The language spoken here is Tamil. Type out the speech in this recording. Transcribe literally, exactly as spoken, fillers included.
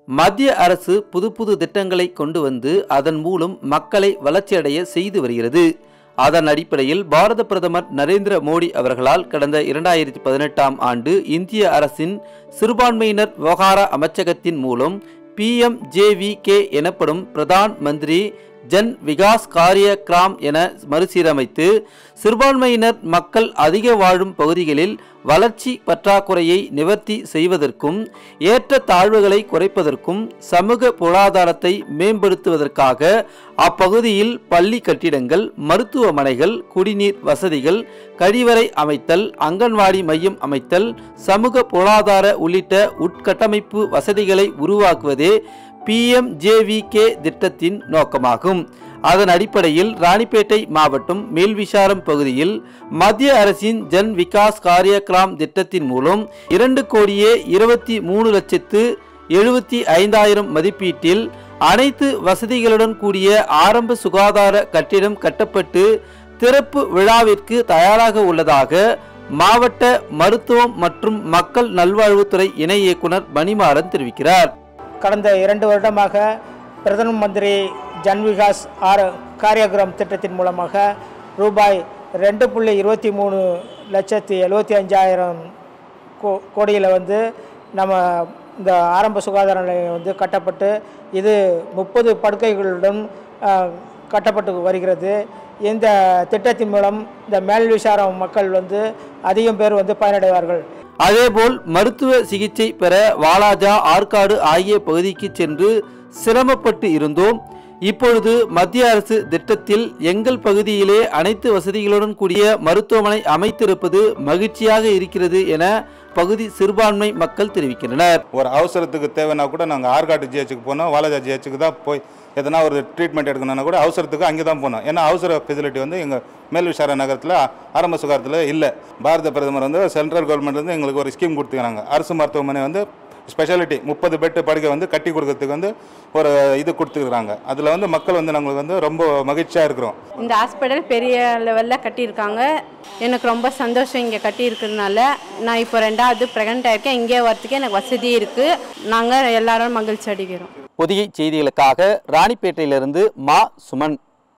மத்திய அரசு புது புது திட்டங்களை கொண்டு வந்து அதன் மூலம் மக்களை வளர்ச்சியடைய செய்து வருகிறது. அதன் அடிப்படையில் பாரத பிரதமர் நரேந்திர மோடி அவர்களால் கடந்த இரண்டாயிரத்தி பதினெட்டாம் ஆண்டு இந்திய அரசின் சிறுபான்மையினர் விவகார அமைச்சகத்தின் மூலம் P M J V K எனப்படும் பிரதான் மந்திரி ஜன் விகாஸ் காரிய கிராம் என மறுசீரமைத்து சிறுபான்மையினர் மக்கள் அதிக வாழும் பகுதிகளில் வளர்ச்சி பற்றாக்குறையை நிவர்த்தி செய்வதற்கும் ஏற்ற தாழ்வுகளை குறைப்பதற்கும் சமூக பொருளாதாரத்தை மேம்படுத்துவதற்காக அப்பகுதியில் பள்ளி கட்டிடங்கள், மருத்துவமனைகள், குடிநீர் வசதிகள், கழிவறை அமைத்தல், அங்கன்வாடி மையம் அமைத்தல், சமூக பொருளாதார உள்ளிட்ட உட்கட்டமைப்பு வசதிகளை உருவாக்குவதே P M J V K திட்டத்தின் நோக்கமாகும். அதன் அடிப்படையில் ராணிப்பேட்டை மாவட்டம் மேல்விசாரம் பகுதியில் மத்திய அரசின் ஜன் விகாஸ் காரிய கிராம் திட்டத்தின் மூலம் இரண்டு கோடியே இருபத்தி மூணு லட்சத்து எழுபத்தி ஐந்தாயிரம் மதிப்பீட்டில் அனைத்து வசதிகளுடன் கூடிய ஆரம்ப சுகாதார கட்டிடம் கட்டப்பட்டு திறப்பு விழாவிற்கு தயாராக உள்ளதாக மாவட்ட மருத்துவம் மற்றும் மக்கள் நல்வாழ்வுத்துறை இணை இயக்குனர் மணிமாறன் தெரிவிக்கிறார். கடந்த இரண்டு வருடமாக பிரதம மந்திரி ஜன் விகாஸ் ஆர் காரியகிராம் திட்டத்தின் மூலமாக ரூபாய் ரெண்டு புள்ளி இருபத்தி மூணு லட்சத்தி எழுபத்தி அஞ்சாயிரம் கோ கோடியில் வந்து நம்ம இந்த ஆரம்ப சுகாதார நிலையம் வந்து கட்டப்பட்டு இது முப்பது படுக்கைகளுடன் கட்டப்பட்டு வருகிறது. இந்த திட்டத்தின் மூலம் இந்த மேல்விசாரம் மக்கள் வந்து அதிகம் பேர் வந்து பயனடைவார்கள். அதேபோல் மருத்துவ சிகிச்சை பெற வாலாஜா, ஆற்காடு ஆகிய பகுதிக்கு சென்று சிரமப்பட்டு இருந்தோம். இப்பொழுது மத்திய அரசு திட்டத்தில் எங்கள் பகுதியிலே அனைத்து வசதிகளுடன் கூடிய மருத்துவமனை அமைத்திருப்பது மகிழ்ச்சியாக இருக்கிறது என பகுதி சிறுபான்மை மக்கள் தெரிவிக்கின்றனர். ஒரு அவசரத்துக்கு தேவைன்னா கூட நாங்கள் ஆற்காடு ஜிஹெச்சுக்கு போனோம், வாலாஜா ஜிஹெச்சுக்கு தான் போய் எதனா ஒரு ட்ரீட்மெண்ட் எடுக்கணும்னா கூட அவசரத்துக்கு அங்கே தான் போனோம். ஏன்னா அவசர ஃபெசிலிட்டி வந்து எங்கள் மேல்விசார நகரத்தில் ஆரம்ப சுகாதாரத்தில் இல்லை. பாரத பிரதமர் வந்து சென்ட்ரல் கவர்மெண்ட் வந்து எங்களுக்கு ஒரு ஸ்கீம் கொடுத்துக்கிறாங்க. அரசு மருத்துவமனை வந்து ஸ்பெஷாலிட்டி முப்பது பெட்டு படுக்கை வந்து கட்டி கொடுக்கறதுக்கு வந்து ஒரு இது கொடுத்துருக்குறாங்க. அதில் வந்து மக்கள் வந்து நாங்களுக்கு வந்து ரொம்ப மகிழ்ச்சியாக இருக்கிறோம். இந்த ஹாஸ்பிட்டல் பெரிய லெவலில் கட்டியிருக்காங்க. எனக்கு ரொம்ப சந்தோஷம் இங்கே கட்டியிருக்கிறதுனால. நான் இப்போ ரெண்டாவது ப்ரெக்னென்ட் ஆகிருக்கேன். இங்கே வரத்துக்கு எனக்கு வசதி இருக்குது. நாங்கள் எல்லாரும் மகிழ்ச்சி அடைகிறோம். பொதிகை செய்திகளுக்காக ராணிப்பேட்டையிலிருந்து மா சுமன்.